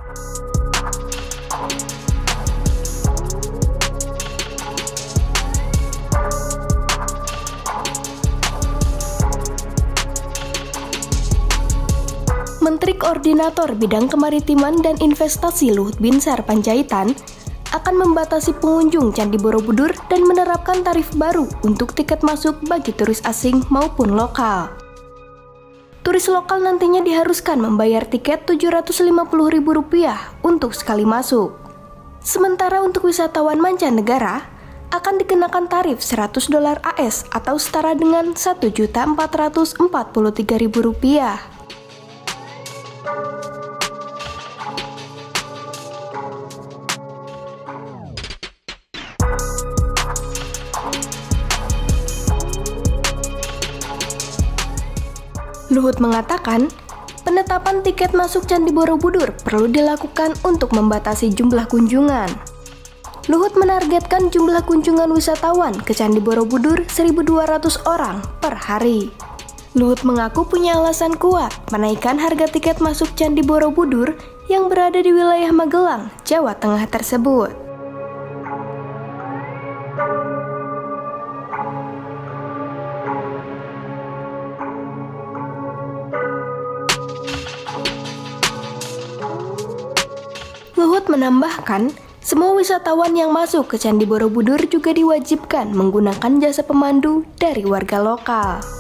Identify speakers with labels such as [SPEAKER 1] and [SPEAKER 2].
[SPEAKER 1] Menteri Koordinator Bidang Kemaritiman dan Investasi Luhut Binsar Panjaitan akan membatasi pengunjung Candi Borobudur dan menerapkan tarif baru untuk tiket masuk bagi turis asing maupun lokal. Turis lokal nantinya diharuskan membayar tiket Rp750.000 untuk sekali masuk. Sementara untuk wisatawan mancanegara akan dikenakan tarif $100 AS atau setara dengan Rp1.443.000. Luhut mengatakan, penetapan tiket masuk Candi Borobudur perlu dilakukan untuk membatasi jumlah kunjungan. Luhut menargetkan jumlah kunjungan wisatawan ke Candi Borobudur 1.200 orang per hari. Luhut mengaku punya alasan kuat menaikkan harga tiket masuk Candi Borobudur yang berada di wilayah Magelang, Jawa Tengah tersebut. Luhut menambahkan, semua wisatawan yang masuk ke Candi Borobudur juga diwajibkan menggunakan jasa pemandu dari warga lokal.